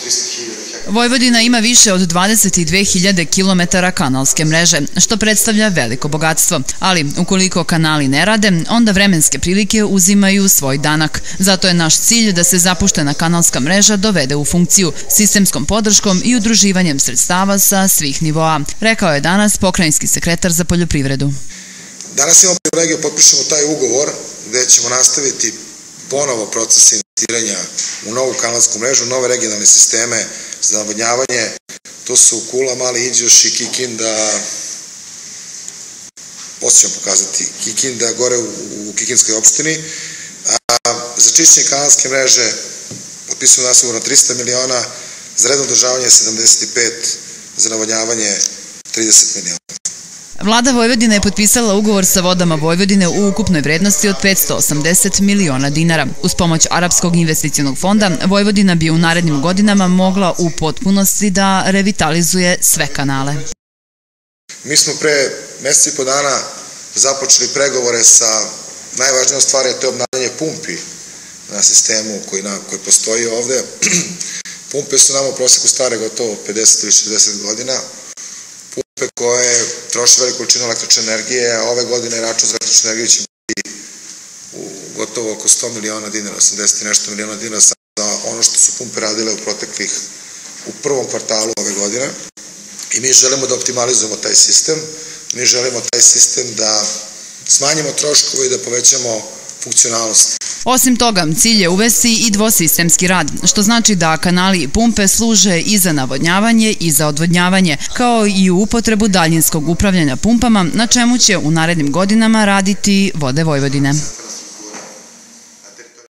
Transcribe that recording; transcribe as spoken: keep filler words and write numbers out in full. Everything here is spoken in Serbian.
trista hiljada hektara. Vojvodina ima više od dvadeset dve hiljade kilometara kanalske mreže, što predstavlja veliko bogatstvo. Ali, ukoliko kanali ne rade, onda vremenske prilike uzimaju svoj danak. Zato je naš cilj da se zapuštena kanalska mreža dovede u funkciju, sistemskom podrškom i udruživanjem sredstava sa svih nivoa, rekao je danas pokrajinski sekretar za poljoprivredu. Danas imamo privilegiju, potpišemo taj ugovor gde ćemo nastaviti ponovo proces investiranja u novu kanalsku mrežu, nove regionalne sisteme za navodnjavanje. To su Kula, Mali Iđoš i Kikinda, poslije ćemo pokazati, Kikinda gore u Kikinskoj opštini. Za čišćenje kanalske mreže potpisujemo nas ugovor na trista miliona, za redno održavanje sedamdeset pet, za navodnjavanje trideset miliona. Vlada Vojvodine je potpisala ugovor sa Vodama Vojvodine u ukupnoj vrednosti od petsto osamdeset miliona dinara. Uz pomoć Arapskog investicionog fonda, Vojvodina bi u narednim godinama mogla u potpunosti da revitalizuje sve kanale. Mi smo pre mesec i po dana započeli pregovore sa najvažnijom stvari, a to je obnavljanje pumpi na sistemu koji, na, koji postoji ovde. Pumpe su nama u proseku stare gotovo pedeset ili šezdeset godina. Pumpe koje troše veliku količinu električne energije, a ove godine račun za električnu energiju će biti u gotovo oko sto miliona dinara, osamdeset i nešto miliona dinara za ono što su pumpe radile u proteklih, u prvom kvartalu ove godine. I mi želimo da optimalizujemo taj sistem, mi želimo taj sistem da smanjimo troškove i da povećamo funkcionalnost. Osim toga, cilj je uvesti i dvosistemski rad, što znači da kanali i pumpe služe i za navodnjavanje i za odvodnjavanje, kao i u upotrebu daljinskog upravljanja pumpama, na čemu će u narednim godinama raditi Vode Vojvodine.